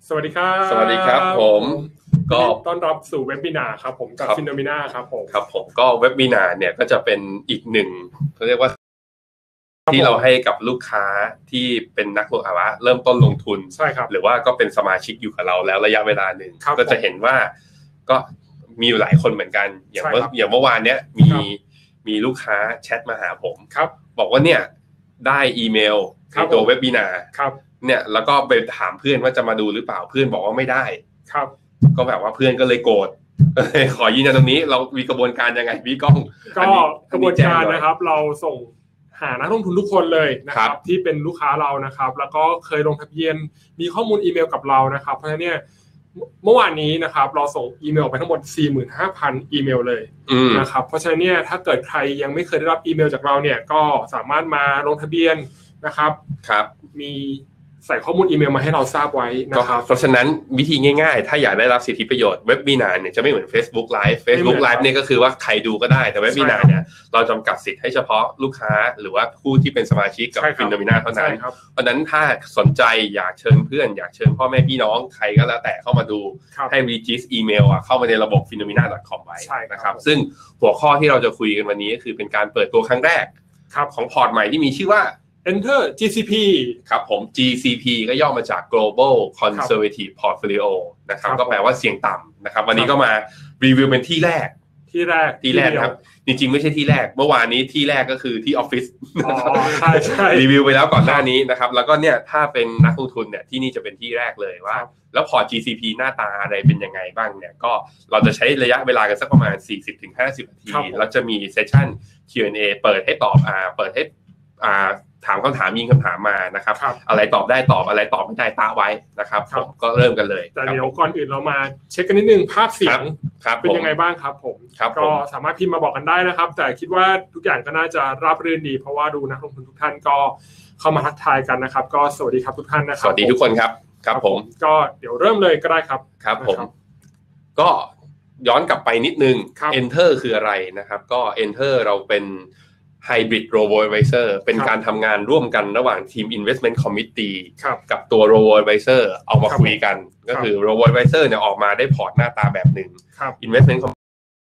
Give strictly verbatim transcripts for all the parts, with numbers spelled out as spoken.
สวัสดีครับสวัสดีครับผมก็ต้อนรับสู่เว็บบินาร์ครับผมกับฟิโนเมนาครับผมครับผมก็เว็บบินาร์เนี่ยก็จะเป็นอีกหนึ่งเขาเรียกว่าที่เราให้กับลูกค้าที่เป็นนักลงทุนเริ่มต้นลงทุนใช่ครับหรือว่าก็เป็นสมาชิกอยู่กับเราแล้วระยะเวลาหนึ่งก็จะเห็นว่าก็มีอยู่หลายคนเหมือนกันอย่างเมื่ออย่างเมื่อวานเนี้ยมีมีลูกค้าแชทมาหาผมบอกว่าเนี่ยได้อีเมลในตัวเว็บบินาร์เนี่ยแล้วก็ไปถามเพื่อนว่าจะมาดูหรือเปล่าเพื่อนบอกว่าไม่ได้ครับก็แบบว่าเพื่อนก็เลยโกรธขอยืนยันตรงนี้เรามีกระบวนการยังไงพี่ก้องก็กระบวนการนะครับเราส่งหานักลงทุนทุกคนเลยนะครับที่เป็นลูกค้าเรานะครับแล้วก็เคยลงทะเบียนมีข้อมูลอีเมลกับเรานะครับเพราะฉะนั้นเนี่ยเมื่อวานนี้นะครับเราส่งอีเมลไปทั้งหมด สี่หมื่นห้าพัน อีเมลเลยนะครับเพราะฉะนั้นเนี่ยถ้าเกิดใครยังไม่เคยได้รับอีเมลจากเราเนี่ยก็สามารถมาลงทะเบียนนะครับครับมีใส่ข้อมูลอีเมลมาให้เราทราบไว้นะครับเพราะฉะนั้นวิธีง่ายๆถ้าอยากได้รับสิทธิประโยชน์เว็บบินาร์เนี่ยจะไม่เหมือน Facebook Live Facebook Live เนี่ยก็คือว่าใครดูก็ได้แต่เว็บบินาร์เนี่ยเราจำกัดสิทธิ์ให้เฉพาะลูกค้าหรือว่าผู้ที่เป็นสมาชิกกับฟิโนเมนาเท่านั้นเพราะฉะนั้นถ้าสนใจอยากเชิญเพื่อนอยากเชิญพ่อแม่พี่น้องใครก็แล้วแต่เข้ามาดูให้ register อีเมลอ่ะเข้ามาในระบบ ฟิโนเมนา ดอท คอม ไว้นะครับซึ่งหัวข้อที่เราจะคุยกันวันนี้ก็คือเป็นการเปิดตัวครั้งแรกของพอร์ตใหม่ที่มีชื่อว่า Enter จี ซี พีครับผม จี ซี พี ก็ย่อมาจาก Global Conservative Portfolio นะครับก็แปลว่าเสี่ยงต่ำนะครับวันนี้ก็มารีวิวเป็นที่แรกที่แรกที่แรกครับจริงๆไม่ใช่ที่แรกเมื่อวานนี้ที่แรกก็คือที่ออฟฟิศใช่ใช่รีวิวไปแล้วก่อนหน้านี้นะครับแล้วก็เนี่ยถ้าเป็นนักลงทุนเนี่ยที่นี่จะเป็นที่แรกเลยว่าแล้วพอร์ต จี ซี พี หน้าตาอะไรเป็นยังไงบ้างเนี่ยก็เราจะใช้ระยะเวลากันสักประมาณ สี่สิบถึงห้าสิบ นาทีแล้วจะมีเซสชั่น คิว แอนด์ เอ เปิดให้ตอบอ่าเปิดให้อ่าถามคำถามยิงคำถามมานะครับอะไรตอบได้ตอบอะไรตอบไม่ได้ตาไว้นะครับผมก็เริ่มกันเลยแต่เดี๋ยวก่อนอื่นเรามาเช็คกันนิดนึงภาพเสียงเป็นยังไงบ้างครับผมก็สามารถพิมพ์มาบอกกันได้นะครับแต่คิดว่าทุกอย่างก็น่าจะราบรื่นดีเพราะว่าดูนักลงทุนทุกท่านก็เข้ามาทักทายกันนะครับก็สวัสดีครับทุกท่านนะครับสวัสดีทุกคนครับครับผมก็เดี๋ยวเริ่มเลยก็ได้ครับครับผมก็ย้อนกลับไปนิดนึง Enter คืออะไรนะครับก็ Enter เราเป็นHybrid Robo-Advisor เป็นการทำงานร่วมกันระหว่างทีม Investment Committee กับตัว Robo-Advisor เอามาคุยกันก็คือ Robo-Advisor เนี่ยออกมาได้พอร์ตหน้าตาแบบหนึ่ง Investment Committee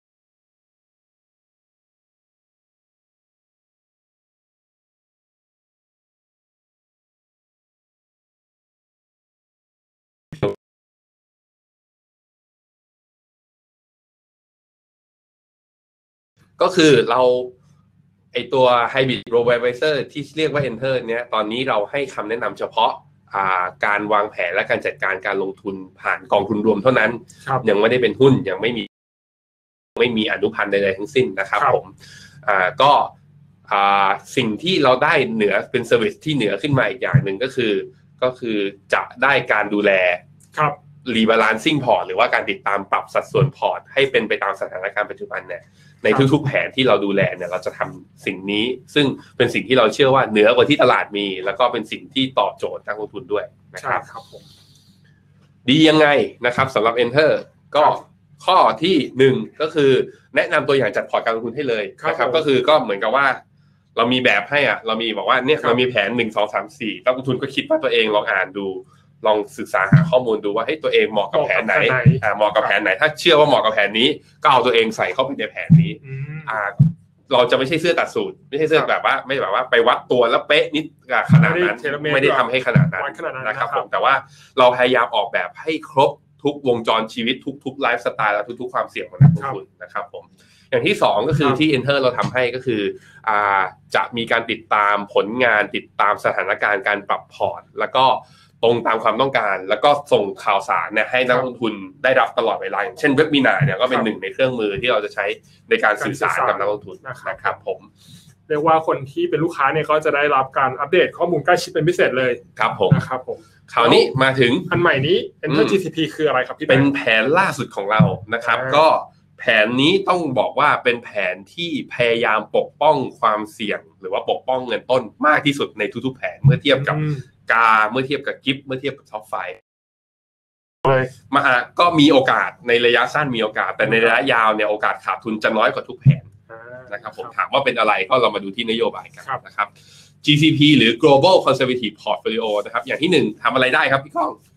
ก็คือเราไอตัว Hybrid Robo-Advisor ที่เรียกว่า Enter เนี่ยตอนนี้เราให้คำแนะนำเฉพาะการวางแผนและการจัดการการลงทุนผ่านกองทุนรวมเท่านั้นยังไม่ได้เป็นหุ้นยังไม่มีไม่มีอนุพันธ์ใดๆทั้งสิ้นนะครับผมก็สิ่งที่เราได้เหนือเป็นเซอร์วิสที่เหนือขึ้นมาอีกอย่างหนึ่งก็คือก็คือจะได้การดูแลรีบาลานซิ่งพอร์ตหรือว่าการติดตามปรับสัดส่วนพอร์ตให้เป็นไปตามสถานการณ์ปัจจุบันเนี่ยในทุกๆแผนที่เราดูแลเนี่ยเราจะทำสิ่งนี้ซึ่งเป็นสิ่งที่เราเชื่อว่าเหนือกว่าที่ตลาดมีแล้วก็เป็นสิ่งที่ตอบโจทย์นักลงทุนด้วยนะครับดียังไงนะครับสำหรับ Enter ก็ข้อที่หนึ่งก็คือแนะนำตัวอย่างจัดพอร์ตการลงทุนให้เลยนะครับก็คือก็เหมือนกับว่าเรามีแบบให้อ่ะเรามีบอกว่าเนี่ยเรามีแผนหนึ่ง สอง สาม สี่นักลงทุนก็คิดว่าตัวเองลองอ่านดูลองศึกษาหาข้อมูลดูว่าให้ตัวเองเหมาะกับแผนไหนอ่าเหมาะกับแผนไหนถ้าเชื่อว่าเหมาะกับแผนนี้ก็เอาตัวเองใส่เข้าไปในแผนนี้อ่าเราจะไม่ใช่เสื้อตัดสูตรไม่ใช่เสื้อแบบว่าไม่แบบว่าไปวัดตัวแล้วเป๊ะนิดขนาดนั้นไม่ได้ทำให้ขนาดนั้นนะครับผมแต่ว่าเราพยายามออกแบบให้ครบทุกวงจรชีวิตทุกๆไลฟ์สไตล์และทุกๆความเสี่ยงของนักลงทุนนะครับผมอย่างที่สองก็คือที่ Enter เราทำให้ก็คืออ่าจะมีการติดตามผลงานติดตามสถานการณ์การปรับพอร์ตแล้วก็ตรงตามความต้องการแล้วก็ส่งข่าวสารเนี่ยให้นักลงทุนได้รับตลอดเวลาอย่างเช่นเว็บบินาร์เนี่ยก็เป็นหนึ่งในเครื่องมือที่เราจะใช้ในการสื่อสารกับนักลงทุนนะครับผมเรียกว่าคนที่เป็นลูกค้าเนี่ยก็จะได้รับการอัปเดตข้อมูลใกล้ชิดเป็นพิเศษเลยครับผมนะครับผมคราวนี้มาถึงอันใหม่นี้ Enter จี ซี พี คืออะไรครับพี่เป็นแผนล่าสุดของเรานะครับก็แผนนี้ต้องบอกว่าเป็นแผนที่พยายามปกป้องความเสี่ยงหรือว่าปกป้องเงินต้นมากที่สุดในทุกๆแผนเมื่อเทียบกับกาเมื่อเทียบกับกิฟต์เมื่อเทียบกับท็อปไฟว์มาก็มีโอกาสในระยะสั้นมีโอกาสแต่ในระยะยาวเนี่ยโอกาสขาดทุนจะน้อยกว่าทุกแผนนะครับผมถามว่าเป็นอะไรก็เรามาดูที่นโยบายกันนะครับ จี ซี พี หรือ Global Conservative Portfolio นะครับอย่างที่หนึ่งทำอะไรได้ครับพี่ก้อง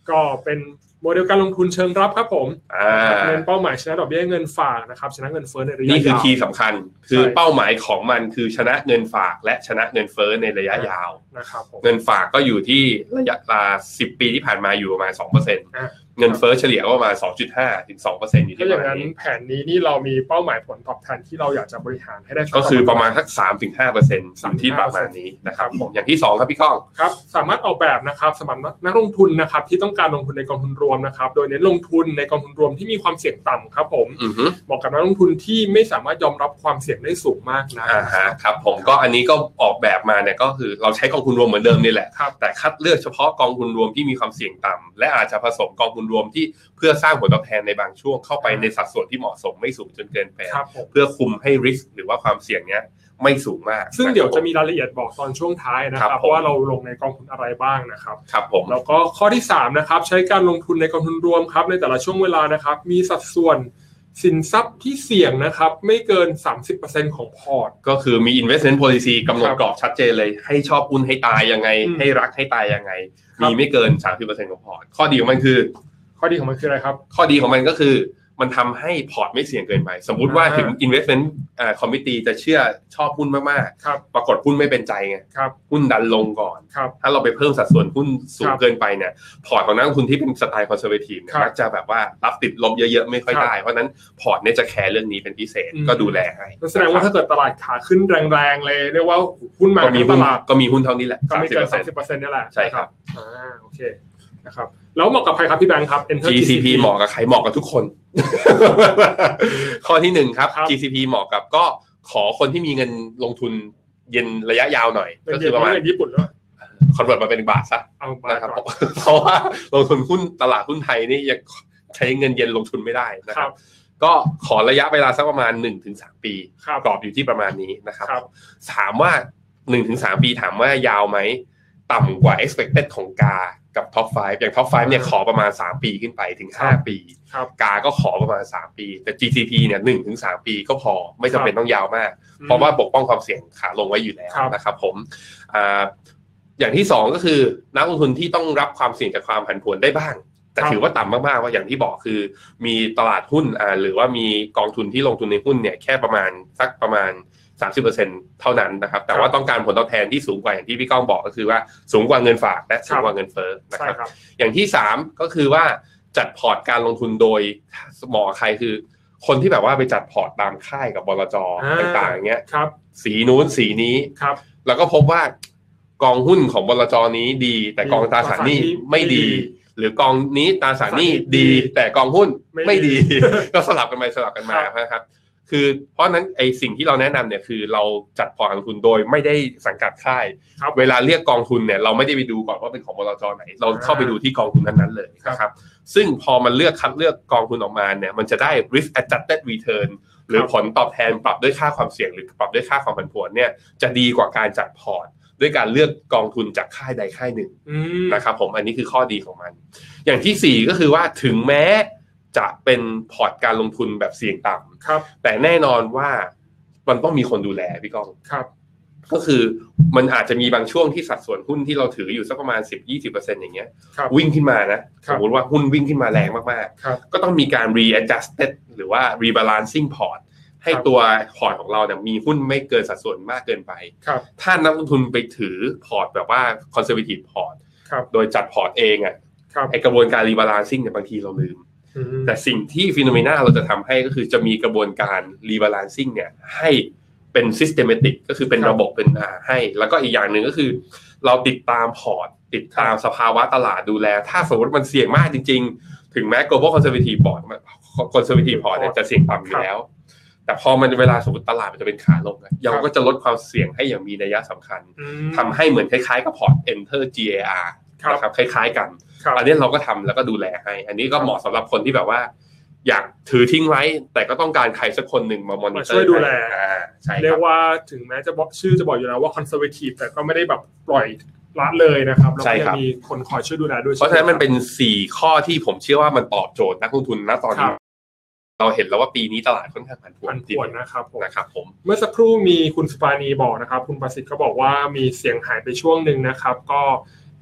ก็เป็นโมเดลการลงทุนเชิงรับครับผมเน้นเป้าหมายชนะดอกเบี้ยเงินฝากนะครับชนะเงินเฟ้อในระยะยาวนี่คือคีย์สำคัญคือเป้าหมายของมันคือชนะเงินฝากและชนะเงินเฟ้อในระยะยาวนะครับเงินฝากก็อยู่ที่ระยะสิบปีที่ผ่านมาอยู่ประมาณ สองเปอร์เซ็นต์ เงินเฟ้อเฉลี่ยก็ประมาณ สองจุดห้า ถึง สองเปอร์เซ็นต์ อยู่ที่ประมาณนี้แผนนี้นี่เรามีเป้าหมายผลตอบแทนที่เราอยากจะบริหารให้ได้ก็คือประมาณสัก สามถึงห้าเปอร์เซ็นต์ อยู่ที่ประมาณนี้นะครับผมอย่างที่สองครับพี่ก้องครับสามารถออกแบบนะครับสำหรับนักลงทุนนะครับที่ต้องการลงทุนในกองทุนรวมนะครับโดยเน้นลงทุนในกองทุนรวมที่มีความเสี่ยงต่ำครับผมเหมาะกับนักลงทุนที่ไม่สามารถยอมรับความเสี่ยงได้สูงมากนะอ่าฮะครับผมก็อันนี้ก็ออกแบบมาเนี่ยก็คือเราใช้กองทุนรวมเหมือนเดิมนี่แหละแต่คัดเลือกเฉพาะกองทุนรวมที่มีความเสี่ยงต่ำและอาจจะผสมกองทุนรวมที่เพื่อสร้างผลตอบแทนในบางช่วงเข้าไปในสัดส่วนที่เหมาะสมไม่สูงจนเกินไปเพื่อคุมให้ risk หรือว่าความเสี่ยงเนี้ยไม่สูงมากซึ่งเดี๋ยวจะมีรายละเอียดบอกตอนช่วงท้ายนะครับเพราะว่าเราลงในกองทุนอะไรบ้างนะครับครับผมแล้วก็ข้อที่สามนะครับใช้การลงทุนในกองทุนรวมครับในแต่ละช่วงเวลานะครับมีสัดส่วนสินทรัพย์ที่เสี่ยงนะครับไม่เกิน สามสิบเปอร์เซ็นต์ ของพอร์ตก็คือมี investment policy กำหนดกรอบชัดเจนเลยให้ชอบหุ้นให้ตายยังไงให้รักให้ตายยังไงมีไม่เกิน สามสิบเปอร์เซ็นต์ ของพอร์ตข้อดีของมันคือข้อดีของมันคืออะไรครับข้อดีของมันก็คือมันทำให้พอร์ตไม่เสี่ยงเกินไปสมมุติว่าถึง investment committee จะเชื่อชอบหุ้นมากๆปรากฏหุ้นไม่เป็นใจไงหุ้นดันลงก่อนถ้าเราไปเพิ่มสัดส่วนหุ้นสูงเกินไปเนี่ยพอร์ตของนักลงทุนที่เป็นสไตล์ conservative มักจะแบบว่ารับติดลบเยอะๆไม่ค่อยได้เพราะนั้นพอร์ตเนี่ยจะแคร์เรื่องนี้เป็นพิเศษก็ดูแลให้แสดงว่าถ้าเกิดตลาดขาขึ้นแรงๆเลยเรียกว่าหุ้นมาในตลาดก็มีหุ้นเท่านี้แหละก็ไม่เกิน สามสิบเปอร์เซ็นต์ นี่แหละใช่ครับอ่าโอเคนะครับแล้วเหมาะกับใครครับพี่แบงค์ครับ Enter จี ซี พี เหมาะกับใครเหมาะกับทุกคน ข้อที่หนึ่งครับ จี ซี พี เหมาะกับก็ขอคนที่มีเงินลงทุนเย็นระยะยาวหน่อยก็คือประมาณญี่ปุ่นด้วยคอนเวิร์ตมาเป็นบาทซะนะครับเพราะว่าลงทุนหุ้นตลาดหุ้นไทยนี่ยังใช้เงินเย็นลงทุนไม่ได้นะครับก็ขอระยะเวลาสักประมาณ หนึ่งถึงสาม ปีกรอบอยู่ที่ประมาณนี้นะครับถามว่า หนึ่งถึงสาม ปีถามว่ายาวไหมต่ำกว่า expected ของกากับ ท็อป ไฟว์ อย่าง ท็อป ไฟว์ เนี่ยขอประมาณสามปีขึ้นไปถึงห้าปีกาก็ขอประมาณสามปีแต่ จี ซี พี เนี่ย หนึ่งถึงสาม ปีก็พอไม่จำเป็นต้องยาวมากเพราะว่าปกป้องความเสี่ยงขาลงไว้อยู่แล้วนะครับผมอ่าอย่างที่สองก็คือนักลงทุนที่ต้องรับความเสี่ยงจากความผันผวนได้บ้างแต่ถือว่าต่ำมากๆว่าอย่างที่บอกคือมีตลาดหุ้นอ่าหรือว่ามีกองทุนที่ลงทุนในหุ้นเนี่ยแค่ประมาณสักประมาณสามสิบเปอร์เซ็นต์ เท่านั้นนะครับแต่ว่าต้องการผลตอบแทนที่สูงกว่าอย่างที่พี่ก้องบอกก็คือว่าสูงกว่าเงินฝากและสูงกว่าเงินเฟ้อนะครับอย่างที่สามก็คือว่าจัดพอร์ตการลงทุนโดยเหมาะใครคือคนที่แบบว่าไปจัดพอร์ตตามค่ายกับบลจ.ต่างๆอย่างเงี้ยสีนู้นสีนี้แล้วก็พบว่ากองหุ้นของบลจ.นี้ดีแต่กองตราสารหนี้ไม่ดีหรือกองนี้ตราสารหนี้ดีแต่กองหุ้นไม่ดีก็สลับกันไปสลับกันมานะครับคือเพราะนั้นไอสิ่งที่เราแนะนำเนี่ยคือเราจัดพอร์ตการลงทุนโดยไม่ได้สังกัดค่ายเวลาเรียกกองทุนเนี่ยเราไม่ได้ไปดูก่อนว่าเป็นของบลจ.ไหนเราเข้าไปดูที่กองทุนนั้นๆเลยนะครับซึ่งพอมันเลือกคัดเลือกกองทุนออกมาเนี่ยมันจะได้ risk adjusted return หรือผลตอบแทนปรับด้วยค่าความเสี่ยงหรือปรับด้วยค่าความผันผวนเนี่ยจะดีกว่าการจัดพอร์ตด้วยการเลือกกองทุนจากค่ายใดค่ายหนึ่งนะครับผมอันนี้คือข้อดีของมันอย่างที่สี่ก็คือว่าถึงแม้จะเป็นพอร์ตการลงทุนแบบเสี่ยงต่ำแต่แน่นอนว่ามันต้องมีคนดูแลพี่ก้องก็คือมันอาจจะมีบางช่วงที่สัดส่วนหุ้นที่เราถืออยู่สักประมาณ สิบถึงยี่สิบเปอร์เซ็นต์ อย่างเงี้ยวิ่งขึ้นมานะสมมติว่าหุ้นวิ่งขึ้นมาแรงมากๆก็ต้องมีการ readjusted หรือว่า rebalancing port ให้ตัวพอร์ตของเราเนี่ยมีหุ้นไม่เกินสัดส่วนมากเกินไปถ้านักลงทุนไปถือพอร์ตแบบว่า conservative port โดยจัดพอร์ตเองอ่ะไอกระบวนการ rebalancing เนี่ยบางทีเราลืมแต่สิ่งที่ฟีโนเมนาเราจะทำให้ก็คือจะมีกระบวนการ rebalancing เนี่ยให้เป็น systematic ก็คือเป็นระบบเป็นอ่าให้แล้วก็อีกอย่างหนึ่งก็คือเราติดตามพอร์ตติดตามสภาวะตลาดดูแลถ้าสมมติมันเสี่ยงมากจริงๆถึงแม้ global conservative port conservative port เนี่ยจะเสี่ยงต่ำอยู่แล้วแต่พอมันเวลาสมมติตลาดมันจะเป็นขาลงเราก็จะลดความเสี่ยงให้อย่างมีนัยสำคัญทำให้เหมือนคล้ายๆกับพอร์ต Enter จี เอ อาร์ นะครับคล้ายๆกันอันนี้เราก็ทำแล้วก็ดูแลให้อันนี้ก็เหมาะสำหรับคนที่แบบว่าอยากถือทิ้งไว้แต่ก็ต้องการใครสักคนหนึ่งมามอนิเตอร์ช่วยดูแลเรียกว่าถึงแม้จะบอกชื่อจะบอกอยู่แล้วว่า conservative แต่ก็ไม่ได้แบบปล่อยละเลยนะครับแล้วก็ยังมีคนคอยช่วยดูแลด้วยเพราะฉะนั้นมันเป็นสี่ข้อที่ผมเชื่อว่ามันตอบโจทย์นักลงทุนณตอนนี้เราเห็นแล้วว่าปีนี้ตลาดค่อนข้างผันผวนนะครับผมนะครับผมเมื่อสักครู่มีคุณสุปาณีบอกนะครับคุณประสิทธิ์ก็บอกว่ามีเสียงหายไปช่วงนึงนะครับก็เ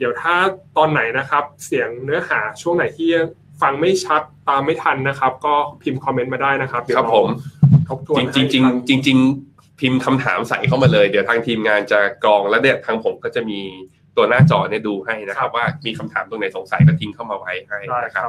ดี๋ยวถ้าตอนไหนนะครับเสียงเนื้อหาช่วงไหนที่ฟังไม่ชัดตามไม่ทันนะครับก็พิมพ์คอมเมนต์มาได้นะครับครับผมทบทวนจริงจริงจริงจริงพิมพ์คำถามใส่เข้ามาเลยเดี๋ยวทางทีมงานจะกรองแล้วเนี่ยทางผมก็จะมีตัวหน้าจอเนี่ยดูให้นะครับว่ามีคำถามตรงไหนสงสัยก็ทิ้งเข้ามาไว้ให้นะครับ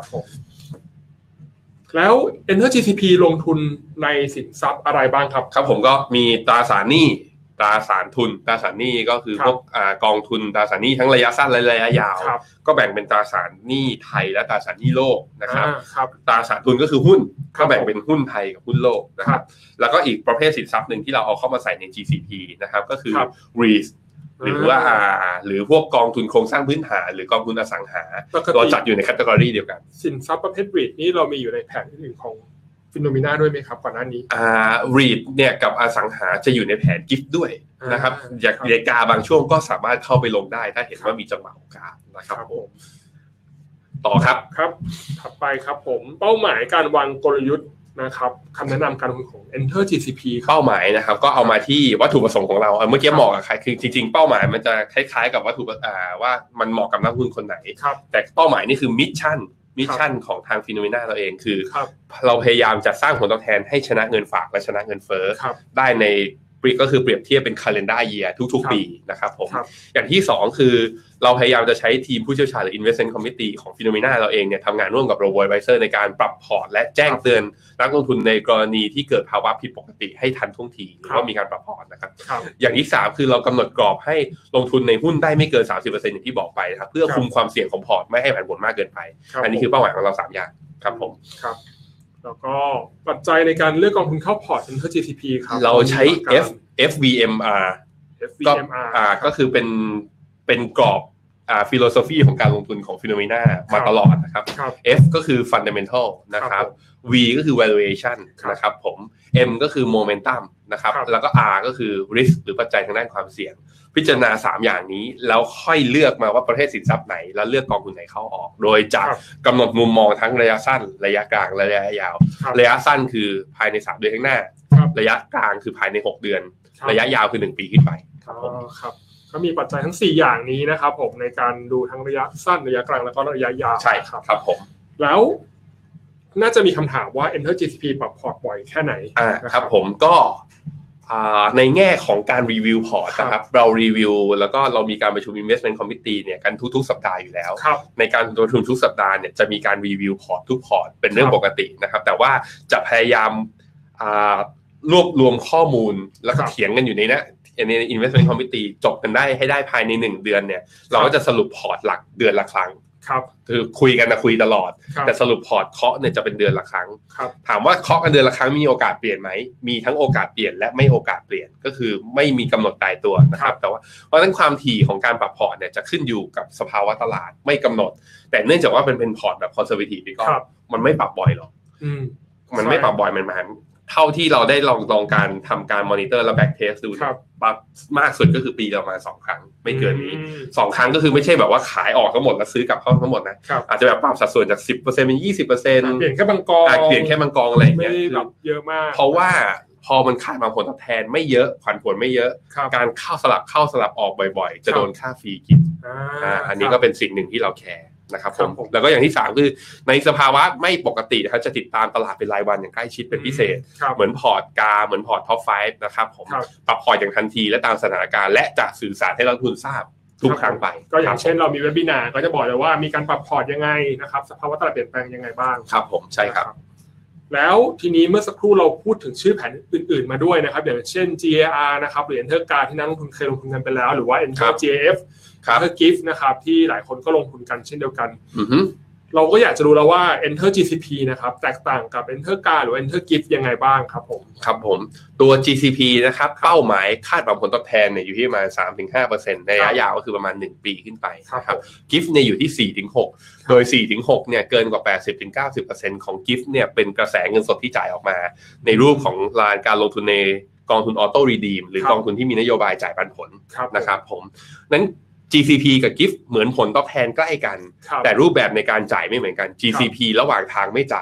แล้ว Enter จี ซี พี ลงทุนในสินทรัพย์อะไรบ้างครับครับผมก็มีตราสารหนี้ตราสารทุนตราสารหนี้ก็คือพวกกองทุนตราสารหนี้ทั้งระยะสั้นและระยะยาวก็แบ่งเป็นตราสารหนี้ไทยและตราสารหนี้โลกนะครับตราสารทุนก็คือหุ้นก็แบ่งเป็นหุ้นไทยกับหุ้นโลกนะครับแล้วก็อีกประเภทสินทรัพย์นึงที่เราเอาเข้ามาใส่ใน จี ซี พี นะครับก็คือ รีท หรือว่าหรือพวกกองทุนโครงสร้างพื้นฐานหรือกองทุนอสังหาเราจัดอยู่ในแคตตากรีเดียวกันสินทรัพย์ประเภท รีท นี่เรามีอยู่ในแผนอื่นของฟิโนเมนาด้วยไหมครับก่อนหน้านี้อ่า รีท เนี่ยกับอสังหาจะอยู่ในแผนกิฟต์ด้วยนะครับอย่างเดกาบางช่วงก็สามารถเข้าไปลงได้ถ้าเห็นว่ามีจังหวะโอกาสนะครับผมต่อครับครับถัดไปครับผมเป้าหมายการวางกลยุทธ์นะครับคำแนะนำการลงทุนของ Enter จี ซี พีเป้าหมายนะครับก็เอามาที่วัตถุประสงค์ของเราเมื่อกี้เหมาะกับใครคือจริงๆเป้าหมายมันจะคล้ายๆกับวัตถุอ่าว่ามันเหมาะกับนักลงทุนคนไหนแต่เป้าหมายนี่คือมิชชั่นมิชชั่นของทางฟิโนเมนาเราเองคือเราพยายามจะสร้างผลตอบแทนให้ชนะเงินฝากและชนะเงินเฟ้อได้ในก็คือเปรียบเทียบเป็น calendar year ทุกๆปีนะครับผมอย่างที่สองคือเราพยายามจะใช้ทีมผู้เชี่ยวชาญหรือ investment committee ของ Phenomena เราเองเนี่ยทำงานร่วมกับ robo advisor ในการปรับพอร์ตและแจ้งเตือนนักลงทุนในกรณีที่เกิดภาวะผิดปกติให้ทันท่วงทีหรือว่ามีการปรับพอร์ตนะครับอย่างที่สามคือเรากำหนดกรอบให้ลงทุนในหุ้นได้ไม่เกิน สามสิบเปอร์เซ็นต์ อย่างที่บอกไปนะครับเพื่อคุมความเสี่ยงของพอร์ตไม่ให้ผันผวนมากเกินไปอันนี้คือเป้าหมายของเราสามอย่างครับผมครับแล้วก็ปัจจัยในการเลือกกองทุนเข้าพอร์ต Enter จี ซี พี ครับเราใช้ F เอฟ วี เอ็ม อาร์ ก็อ่าก็คือเป็นเป็นกรอบอ่า philosophy ของการลงทุนของ Phenomena มาตลอดนะครับ F ก็คือ fundamental นะครับ V ก็คือ valuation นะครับผม M ก็คือ momentum นะครับแล้วก็ R ก็คือ risk หรือปัจจัยทางด้านความเสี่ยงพิจารณาสามอย่างนี้แล้วค่อยเลือกมาว่าประเภทสินทรัพย์ไหนแล้วเลือกกองทุนไหนเข้าออกโดยจะกำหนดมุมมองทั้งระยะสั้นระยะกลางและระยะยาวระยะสั้นคือภายในสามเดือนข้างหน้าระยะกลางคือภายในหกเดือนระยะยาวคือหนึ่งปีขึ้นไปครับผมครับก็มีปัจจัยทั้งสี่อย่างนี้นะครับผมในการดูทั้งระยะสั้นระยะกลางแล้วก็ระยะยาวใช่ครับครับผมแล้วน่าจะมีคำถามว่า Enter จี ซี พี ปรับพอร์ตบ่อยแค่ไหนอ่าครับผมก็ในแง่ของการรีวิวพอร์ตนะครับเรารีวิวแล้วก็เรามีการประชุม investment committee เนี่ยกันทุกๆสัปดาห์อยู่แล้วในการประชุมทุกสัปดาห์เนี่ยจะมีการรีวิวพอร์ตทุกพอร์ตเป็นเรื่องปกตินะครับแต่ว่าจะพยายามรวบรวมข้อมูลแล้วก็เถียงกันอยู่ในนี้ใน investment committee จบกันได้ให้ได้ภายในหนึ่งเดือนเนี่ยเราก็จะสรุปพอร์ตหลักเดือนละครั้งครับคือคุยกันนะคุยตลอดแต่สรุปพอร์ตเคาะเนี่ยจะเป็นเดือนละครั้งถามว่าเคาะกันเดือนละครั้งมีโอกาสเปลี่ยนไหมมีทั้งโอกาสเปลี่ยนและไม่โอกาสเปลี่ยนก็คือไม่มีกำหนดตายตัวนะครับแต่ว่าเพราะฉะนั้นความถี่ของการปรับพอร์ตเนี่ยจะขึ้นอยู่กับสภาวะตลาดไม่กำหนดแต่เนื่องจากว่าเป็นเป็นพอร์ตแบบคอนเซอร์เวทีฟก็มันไม่ปรับบ่อยหรอกมันไม่ปรับบ่อยมันมาเท่าที่เราได้ลองลองการทำการมอนิเตอร์และแบ็กเทสดูปรับมากสุดก็คือปีละมาสองครั้งไม่เกินนี้สองครั้งก็คือไม่ใช่แบบว่าขายออกทั้งหมดแล้วซื้อกลับเข้าทั้งหมดนะอาจจะแบบปรับสัดส่วนจาก สิบเปอร์เซ็นต์ เป็น ยี่สิบเปอร์เซ็นต์เปลี่ยนแค่บางกองเปลี่ยนแค่บางกองอะไรอย่างเงี้ยเยอะมากเพราะว่าพอมันขาดบางผลตอบแทนไม่เยอะผันผวนไม่เยอะการเข้าสลับเข้าสลับออกบ่อยๆจะโดนค่าฟรีกินอ่าอันนี้ก็เป็นสิ่งหนึ่งที่เราแคร์นะครับผมแล้วก็อย่างที่สามคือในสภาวะไม่ปกตินะครับจะติดตามตลาดเป็นรายวันอย่างใกล้ชิดเป็นพิเศษเหมือนพอร์ตกาเหมือนพอร์ตท็อปไฟว์นะครับผมปรับพอร์ตอย่างทันทีและตามสถานการณ์และจะสื่อสารให้นักลงทุนทราบทุกครั้งไปก็อย่างเช่นเรามีเว็บบินาร์ก็จะบอกเลยว่ามีการปรับพอร์ตยังไงนะครับสภาวะตลาดเปลี่ยนแปลงยังไงบ้างครับผมใช่ครับแล้วทีนี้เมื่อสักครู่เราพูดถึงชื่อแผนอื่นๆมาด้วยนะครับอย่างเช่น จี เอ อาร์ นะครับหรือ Enter การที่นักลงทุนเคยลงทุนกันไปแล้วหรือว่า Enter จี เอ เอฟ Enter Gift นะครับที่หลายคนก็ลงทุนกันเช่นเดียวกันเราก็อยากจะรู้แล้วว่า Enter จี ซี พี นะครับแตกต่างกับ Enter การหรือ Enter Gift ยังไงบ้างครับผมครับผมตัว จี ซี พี นะครับเป้าหมายคาดหวังผลตอบแทนเนี่ยอยู่ที่ประมาณ สามถึงห้าเปอร์เซ็นต์ ในระยะยาวก็คือประมาณหนึ่งปีขึ้นไปนะครับ Gift เนี่ยอยู่ที่ สี่ถึงหก โดย สี่ถึงหก เนี่ยเกินกว่า แปดสิบถึงเก้าสิบเปอร์เซ็นต์ ของ Gift เนี่ยเป็นกระแสเงินสดที่จ่ายออกมาในรูปของรายการลงทุนในกองทุนออโต้รีดีมหรือกองทุนที่มีนโยบายจ่ายปันผลนะครับผมนั้น จี ซี พี กับ Gift เหมือนผลตอบแทนใกล้กันแต่รูปแบบในการจ่ายไม่เหมือนกัน จี ซี พี ระหว่างทางไม่จ่าย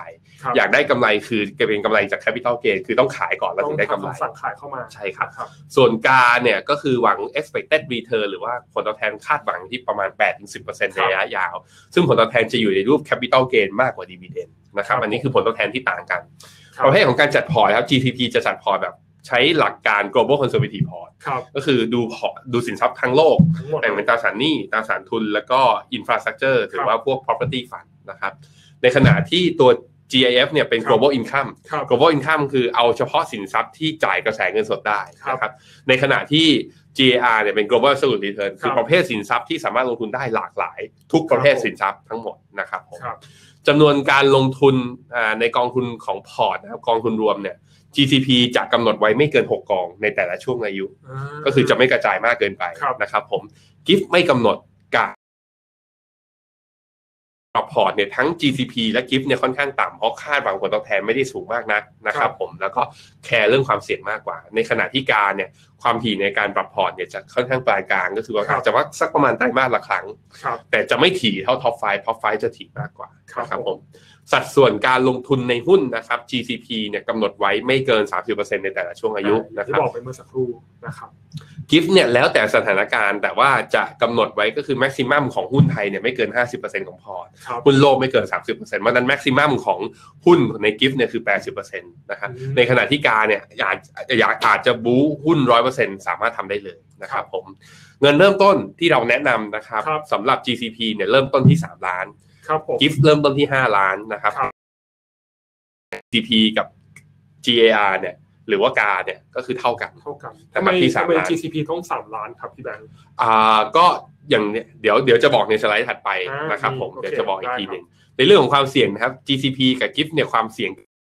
อยากได้กำไรคือเป็นกำไรจาก capital gain คือต้องขายก่อนแล้วถึงได้กำไรสั่งขายเข้ามาใช่ครับส่วนกาเนี่ยก็คือหวัง expected return หรือว่าผลตอบแทนคาดหวังที่ประมาณ แปดถึงสิบเปอร์เซ็นต์ ในระยะยาวซึ่งผลตอบแทนจะอยู่ในรูป capital gain มากกว่า dividend นะครับอันนี้คือผลตอบแทนที่ต่างกันประเภทของการจัดพอร์ตครับ จี ซี พี จะจัดพอร์ตแบบใช้หลักการ global conservative port ก็คือดูพอร์ตดูสินทรัพย์ทั้งโลกแบ่งเป็นตราสารหนี้ตราสารทุนแล้วก็ infrastructure หรือว่าพวก property fund นะครับในขณะที่ตัว จี ไอ เอฟ เนี่ยเป็น global income global income คือเอาเฉพาะสินทรัพย์ที่จ่ายกระแสเงินสดได้นะครับในขณะที่ จี เอ อาร์ เนี่ยเป็น global absolute return คือประเภทสินทรัพย์ที่สามารถลงทุนได้หลากหลายทุกประเภทสินทรัพย์ทั้งหมดนะครับผมจำนวนการลงทุนในกองทุนของพอร์ตนะครับกองทุนรวมเนี่ย จี ซี พี จะกำหนดไว้ไม่เกินหกกองในแต่ละช่วงอายุก็คือจะไม่กระจายมากเกินไปนะครับผม กิฟต์ ไม่กำหนดการปรับพอร์ตเนี่ยทั้ง จี ซี พี และ กิฟต์ เนี่ยค่อนข้างต่ำเพราะคาดหวังผลตอบแทนไม่ได้สูงมากนักนะครับผมแล้วก็แคร์เรื่องความเสี่ยงมากกว่าในขณะที่การเนี่ยความถี่ในการปรับพอร์ตเนี่ยจะค่อนข้างปลายกลางก็คือว่าอาจจะว่าสักประมาณไตรมาสละครั้งแต่จะไม่ถี่เท่าท็อปไฟว์ท็อปไฟว์จะถี่มากกว่านะครับผมสัดส่วนการลงทุนในหุ้นนะครับ จี ซี พี เนี่ยกำหนดไว้ไม่เกิน สามสิบเปอร์เซ็นต์ ในแต่ละช่วงอายุนะครับที่บอกไปเมื่อสักครู่นะครับกิฟต์เนี่ยแล้วแต่สถานการณ์แต่ว่าจะกำหนดไว้ก็คือแม็กซิมัมของหุ้นไทยเนี่ยไม่เกิน ห้าสิบเปอร์เซ็นต์ ของพอร์ตหุ้นโลกไม่เกิน สามสิบเปอร์เซ็นต์ เพราะนั้นแม็กซิมัมของหุ้นในกิฟต์เนี่ยคือ แปดสิบเปอร์เซ็นต์ นะครับในขณะที่กาเนี่ยอาจอยากอาจจะบู๊หุ้น หนึ่งร้อยเปอร์เซ็นต์ สามารถทำได้เลยนะครับผมเงินเริ่มต้นที่เราแนะนำนะครับสำหรับ จี ซี พี เนี่ยเริ่มต้นที่สามล้านกิฟต์เริ่มต้นที่ห้าล้านนะครับ จี พี กับ จี เอ อาร์ เนี่ยหรือว่ากาเนี่ยก็คือเท่ากันเท่ากันทำไมทำไม จี ซี พี ต้องสามล้านครับพี่แบงค์อ่าก็อย่างเนี้ยเดี๋ยวเดี๋ยวจะบอกในสไลด์ถัดไปนะครับผมเดี๋ยวจะบอกอีกทีนึงในเรื่องของความเสี่ยงนะครับ จี ซี พี กับ กิฟต์ เนี่ยความเสี่ยง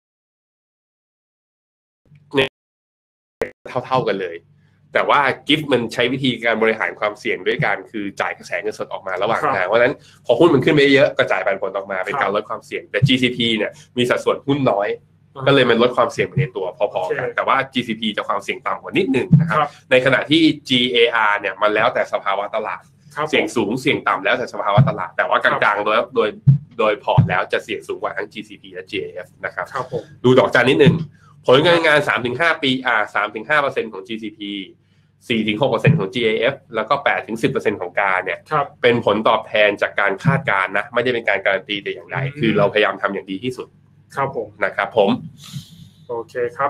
เนี่ยเท่าๆกันเลยแต่ว่า กิฟต์ มันใช้วิธีการบริหารความเสี่ยงด้วยการคือจ่ายกระแสเงินสดออกมาระหว่างทางเพราะฉะนั้นพอหุ้นมันขึ้นไปเยอะก็จ่ายปันผลออกมาเป็นการลดความเสี่ยงแต่ จี ซี พี เนี่ยมีสัดส่วนหุ้นน้อยก็เลยมันลดความเสี่ยงไปในตัวพอๆกันแต่ว่า จี ซี พี จะความเสี่ยงต่ำกว่านิดนึงนะครับในขณะที่ จี เอ อาร์ เนี่ยมันแล้วแต่สภาวะตลาดเสี่ยงสูงเสี่ยงต่ำแล้วแต่สภาวะตลาดแต่ว่ากลางๆโดยโดยโดยพอร์ตแล้วจะเสี่ยงสูงกว่าทั้ง จี ซี พี และ จี เอ เอฟ นะครับดูดอกจันนิดนึงผลการงาน สามถึงห้า ปีอ่า สามถึงห้าเปอร์เซ็นต์ ของ จี ซี พี สี่ถึงหกเปอร์เซ็นต์ ของ จี เอ เอฟ แล้วก็ แปดถึงสิบเปอร์เซ็นต์ ของกาเนี่ยเป็นผลตอบแทนจากการคาดการณ์นะไม่ได้เป็นการการันตีแต่อย่างใดคือเราพยายามทำอย่างดีที่สุดครับผมนะครับผมโอเคครับ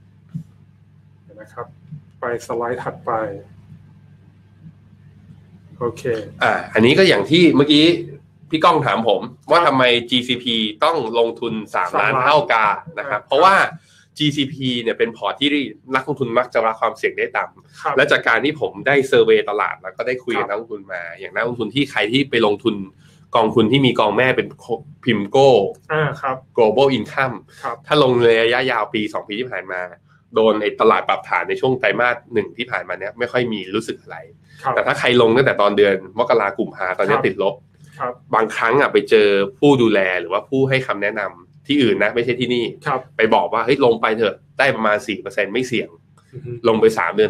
นะครับไปสไลด์ถัดไปโอเคอ่าอันนี้ก็อย่างที่เมื่อกี้พี่ก้องถามผมว่าทำไม จี ซี พี ต้องลงทุนสามล้านเท่ากานะครับเพราะว่า จี ซี พี เนี่ยเป็นพอร์ตที่นักลงทุนมักจะรับความเสี่ยงได้ต่ำและจากการที่ผมได้เซอร์เวย์ตลาดแล้วก็ได้คุยกับนักลงทุนมาอย่างนักลงทุนที่ใครที่ไปลงทุนกองทุนที่มีกองแม่เป็นพิมโก้อ่าครับ global income ถ้าลงในระยะยาวปีสองปีที่ผ่านมาโดนไอ้ตลาดปรับฐานในช่วงไตรมาสหนึ่งที่ผ่านมาเนี้ยไม่ค่อยมีรู้สึกอะไรแต่ถ้าใครลงตั้งแต่ตอนเดือนมกราคมกุมภาพันธ์ตอนนี้ติดลบบางครั้งอ่ะไปเจอผู้ดูแลหรือว่าผู้ให้คำแนะนำที่อื่นนะไม่ใช่ที่นี่ไปบอกว่าเฮ้ยลงไปเถอะได้ประมาณ สี่เปอร์เซ็นต์ ไม่เสี่ยงลงไปสามเดือน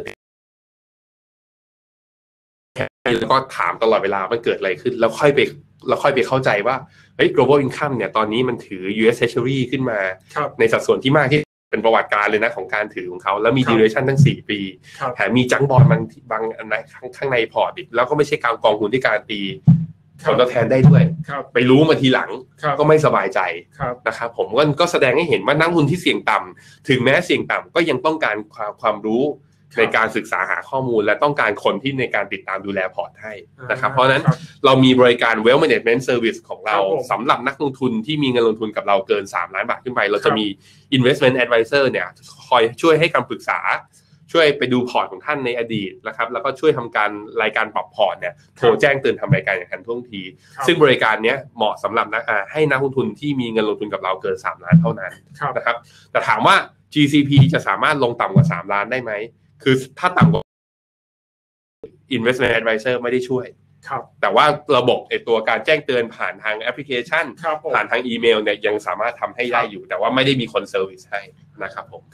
แล้วก็ถามตลอดเวลามันเกิดอะไรขึ้นแล้วค่อยไปแล้วค่อยไปเข้าใจว่าเฮ้ย global income เนี่ยตอนนี้มันถือ ยู เอส Treasury ขึ้นมาในสัดส่วนที่มากที่เป็นประวัติการเลยนะของการถือของเขาแล้วมี duration ทั้งสี่ปีแถมมีจังบอลบางบางอันข้างในพอร์ตอีกแล้วก็ไม่ใช่การกองทุนที่การตีผลตอบแทนได้ด้วยไปรู้มาทีหลังก็ไม่สบายใจนะครับผมก็ก็แสดงให้เห็นว่านักลงทุนที่เสี่ยงต่ำถึงแม้เสี่ยงต่ำก็ยังต้องการความความรู้ในการศึกษาหาข้อมูลและต้องการคนที่ในการติดตามดูแลพอร์ตให้นะครับเพราะนั้นเรามีบริการ Wealth Management Service ของเราสำหรับนักลงทุนที่มีเงินลงทุนกับเราเกินสามล้านบาทขึ้นไปเราจะมี Investment Advisor เนี่ยคอยช่วยให้คำปรึกษาช่วยไปดูพอร์ตของท่านในอดีตนะครับแล้วก็ช่วยทำการรายการปรับพอร์ตเนี่ยโทรแจ้งเตือนทำรายการอย่างทันท่วงทีซึ่งบริการนี้เหมาะสำหรับนักให้นักลงทุนที่มีเงินลงทุนกับเราเกินสามล้านเท่านั้นนะครับแต่ถามว่า จี ซี พี จะสามารถลงต่ำกว่าสามล้านได้ไหมคือถ้าต่ำกว่า Investment Advisor ไม่ได้ช่วยแต่ว่าระบบไอตัวการแจ้งเตือนผ่านทางแอปพลิเคชันผ่านทางอีเมลเนี่ยยังสามารถทำให้ได้อยู่แต่ว่าไม่ได้มีคนเซอร์วิสให้นะครับผม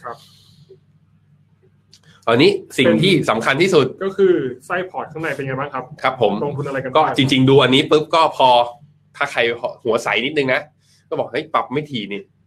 ตอนนี้สิ่งที่สำคัญที่สุดก็คือไส้พอร์ตข้างในเป็นไงบ้างครับครับผมลงทุนอะไรกันก็จริงๆดูอันนี้ปุ๊บก็พอถ้าใครหัวใสนิดนึงนะก็บอกเฮ้ยปรับไม่ถี่นี่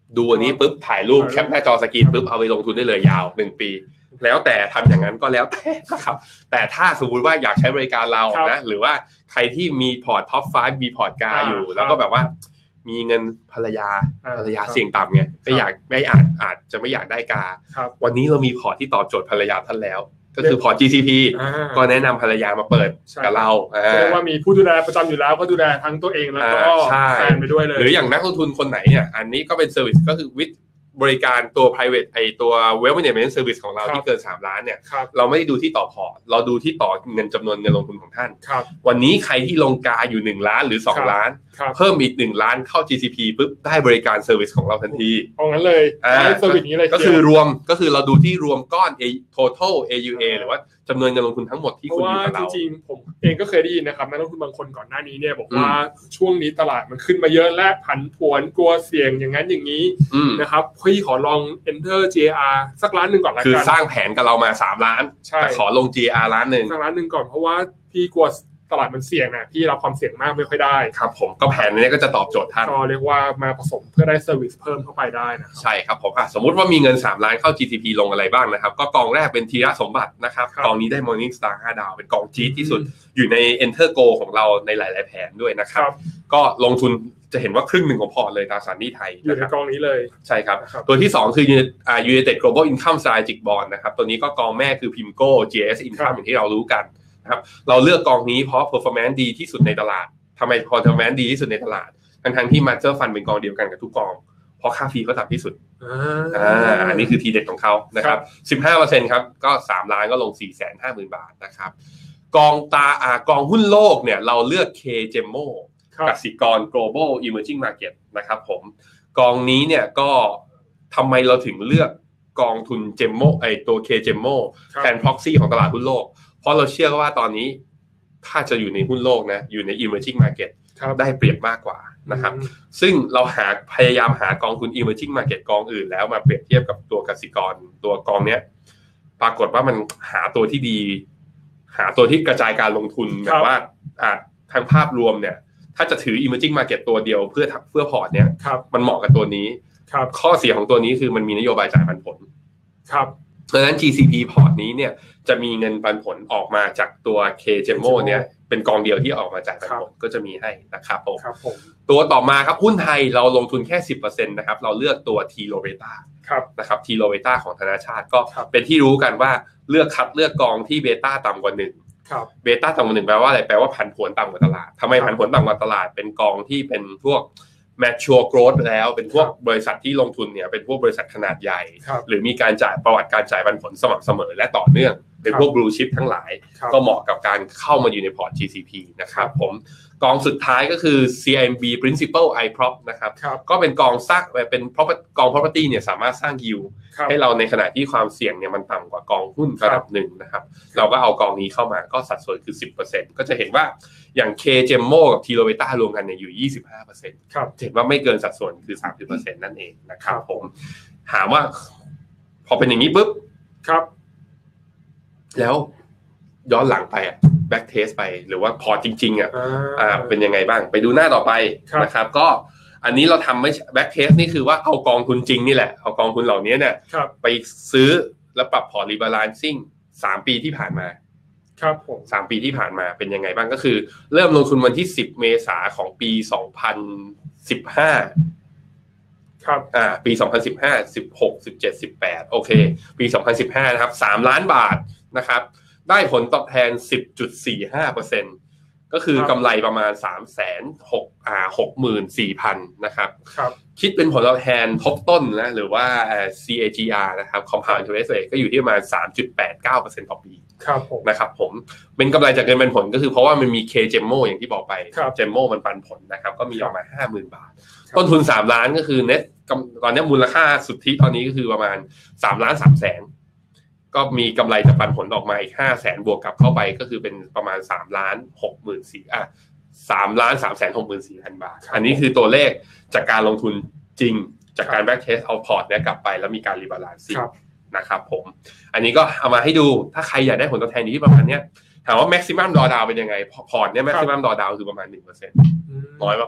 ดูอันนี้ปุ๊บถ่ายรูปแคปหน้าจอสกรีนปุ๊บเอาไปลงทุนได้เลยยาวหนึ่งปีแล้วแต่ทำอย่างนั้นก็แล้วแต่นะครับแต่ถ้าสมมติว่าอยากใช้บริการเรานะหรือว่าใครที่มีพอร์ตท็อปห้ามีพอร์ตกาอยู่แล้วก็แบบว่ามีเงินภรรยาภรรยาเสี่ยงต่ำไงไม่อยากไม่อาจอาจจะไม่อยากได้กาวันนี้เรามีพอร์ตที่ตอบโจทย์ภรรยาท่านแล้วก็คือพอร์ต จี ซี พี ก็แนะนำภรรยามาเปิดกับเราเรียกว่ามีผู้ดูแลประจำอยู่แล้วก็ดูแลทั้งตัวเองแล้วก็แฟนไปด้วยเลยหรืออย่างนักลงทุนคนไหนเนี่ยอันนี้ก็เป็นเซอร์วิสก็คือวิทบริการตัว private ไอตัว wealth management service ของเราที่เกินสามล้านเนี่ยเราไม่ได้ดูที่ต่อพอร์ตเราดูที่ต่อเงินจำนวนเงินลงทุนของท่านวันนี้ใครที่ลงกาอยู่หนึ่งล้านหรือสองล้านเพิ่มอีกหนึ่งล้านเข้า จี ซี พี ปุ๊บได้บริการเซอร์วิสของเราทันทีเอางั้นเลยได้เซอร์วิสนี้เลยก็คือรวมก็คือเราดูที่รวมก้อน total เอ ยู เอ หรือว่าจำนวนเงินลงทุนทั้งหมดที่คุณมีกับเราจริงๆผมเองก็เคยได้ยินนะครับนักลงทุนบางคนก่อนหน้านี้เนี่ยบอกว่าช่วงนี้ตลาดมันขึ้นมาเยอะและผันผวนกลัวเสี่ยงอย่างนั้นอย่างนี้นะครับพี่ขอลอง enter จี เอ อาร์ สักล้านนึงก่อนละกันคือสร้างแผนกับเรามาสามล้านแต่ขอลง จี เอ อาร์ ล้านนึงสักล้านนึงก่อนเพราะว่าพี่กลัวตลาดมันเสี่ยงนะพี่รับความเสี่ยงมากไม่ค่อยได้ครับผมก็แผนนี้ก็จะตอบโจทย์ท่านก็เรียกว่ามาผสมเพื่อได้เซอร์วิสเพิ่มเข้าไปได้นะใช่ครับผมสมมุติว่ามีเงินสามล้านเข้า จี ซี พี ลงอะไรบ้างนะครับก็กองแรกเป็นธีรสมบัตินะครับกองนี้ได้ Morningstar ห้าดาวเป็นกองจี๊ดที่สุดอยู่ใน Enter Go ของเราในหลายๆแผนด้วยนะครับก็ลงทุนจะเห็นว่าครึ่งหนึ่งของพอร์ตเลยตราสารหนี้ไทยอยู่ในกองนี้เลยใช่ครับตัวที่สองคือ United Global Income Strategic Bond นะครับตัวนี้ก็กองแม่คือ Pimco จี เอส Income อย่างที่เรารู้กันครับเราเลือกกองนี้เพราะ performance ดีที่สุดในตลาดทำไม performance ดีที่สุดในตลาดทั้งๆที่ master fund เป็นกองเดียวกันกับทุกกองเพราะค่าฟรีเขาต่ำที่สุดอ่าอันนี้คือทีเด็ดของเขานะครับ สิบห้าเปอร์เซ็นต์ ครับก็สามล้านก็ลง สี่แสนห้าหมื่น บาทนะครับกองตาอ่ากองหุ้นโลกเนี่ยเราเลือก K Gemmo กสิกร Global Emerging Market นะครับผมกองนี้เนี่ยก็ทำไมเราถึงเลือกกองทุน Gemmo ไอตัว K Gemmo แทน proxy ของตลาดหุ้นโลกเพราะเราเชื่อว่าตอนนี้ถ้าจะอยู่ในหุ้นโลกนะอยู่ใน emerging market ได้เปรียบมากกว่านะครับซึ่งเราหาพยายามหากองทุน emerging market กองอื่นแล้วมาเปรียบเทียบกับตัวกสิกรตัวกองเนี้ยปรากฏว่ามันหาตัวที่ดีหาตัวที่กระจายการลงทุนแบบว่าอ่าทางภาพรวมเนี่ยถ้าจะถือ emerging market ตัวเดียวเพื่อเพื่อพอร์ตเนี้ยมันเหมาะกับตัวนี้ข้อเสียของตัวนี้คือมันมีนโยบายจ่ายปันผลครับเพราะฉะนั้น จี ซี พี พอร์ตนี้เนี่ยจะมีเงินปันผลออกมาจากตัว K Gemmo เนี่ยเป็นกองเดียวที่ออกมาจากปันผลก็จะมีให้นะครับผมตัวต่อมาครับหุ้นไทยเราลงทุนแค่ สิบเปอร์เซ็นต์ นะครับเราเลือกตัว T Loretta นะครับ T Loretta ของธนาชาติก็เป็นที่รู้กันว่าเลือกคัดเลือกกองที่เบต้าต่ำกว่าหนึ่งเบต้าต่ำกว่าหนึ่งแปลว่าอะไรแปลว่าผันผวนต่ำกว่าตลาดทำไมผันผวนต่ำกว่าตลาดเป็นกองที่เป็นพวกmature growth แล้วเป็นพวกบริษัทที่ลงทุนเนี่ยเป็นพวกบริษัทขนาดใหญ่หรือมีการจ่ายประวัติการจ่ายปันผลสม่ำเสมอและต่อเนื่องเป็นพวก blue chip ทั้งหลายก็เหมาะกับการเข้ามาอยู่ในพอร์ต จี ซี พี นะครับผมกองสุดท้ายก็คือ ซี เอ็ม บี Principalไอ พี โอ พี นะครับก็เป็นกองสร้างเป็นกอง property เนี่ยสามารถสร้าง yield ให้เราในขณะที่ความเสี่ยงเนี่ยมันต่ำกว่ากองหุ้นระดับหนึ่งนะครับเราก็เอากองนี้เข้ามาก็สัดส่วนคือ สิบเปอร์เซ็นต์ ก็จะเห็นว่าอย่าง K Gemmo กับ T Loretta รวมกันเนี่ยอยู่ ยี่สิบห้าเปอร์เซ็นต์ครับเห็นว่าไม่เกินสัดส่วนคือ สามสิบเปอร์เซ็นต์ นั่นเองนะครับผมถามว่าพอเป็นอย่างนี้ปุ๊บครับแล้วย้อนหลังไปอ่ะ back test ไปหรือว่าพอจริงๆอ่ะอ่าเป็นยังไงบ้างไปดูหน้าต่อไปนะครับก็อันนี้เราทำไม่ back test นี่คือว่าเอากองทุนจริงนี่แหละเอากองทุนเหล่านี้เนี่ยไปซื้อแล้วปรับพอร์ต rebalancing สามปีที่ผ่านมาครับผมสามปีที่ผ่านมาเป็นยังไงบ้างก็คือเริ่มลงทุนวันที่สิบเมษายนของปีสองพันสิบห้าครับอ่าปีสองพันสิบห้า สิบหก สิบเจ็ด สิบแปดโอเคปีสองพันสิบห้านะครับสามล้านบาทนะครับได้ผลตอบแทน สิบจุดสี่ห้าเปอร์เซ็นต์ ก็คือกำไรประมาณ สามแสนหกหมื่น อ่า หกหมื่นสี่พัน นะครับครับคิดเป็นผลตอบแทนทบต้นนะหรือว่า ซี เอ จี อาร์ นะครับ Compound Interest Rate ก็อยู่ที่ประมาณ สามจุดแปดเก้าเปอร์เซ็นต์ ต่อปีครับผมนะครับผมเป็นกำไรจากเงินปันผลก็คือเพราะว่ามันมี K Gemmo อย่างที่บอกไป Gemmo มันปันผลนะครับก็มีออกมา ห้าหมื่น บาทต้นทุนสามล้านก็คือ net ตอนนี้มูลค่าสุทธิตอนนี้ก็คือประมาณสามล้านสามแสนก็มีกำไรจากปันผลออกมาอีก ห้าแสน บวกกับเข้าไปก็คือเป็นประมาณสามล้านหกหมื่นสี่พัน อ่ะสามล้านสามแสนหกหมื่นสี่พัน บาทอันนี้คือตัวเลขจากการลงทุนจริงจากการ back test เอาพอร์ตเนี่ยกลับไปแล้วมีการ rebalancing นะครับผมอันนี้ก็เอามาให้ดูถ้าใครอยากได้ผลตอบแทนอยู่ที่ประมาณเนี้ยถามว่า maximum drawdown เป็นยังไงพอร์ตเนี่ย maximum drawdown คือประมาณ หนึ่งเปอร์เซ็นต์ น้อยมาก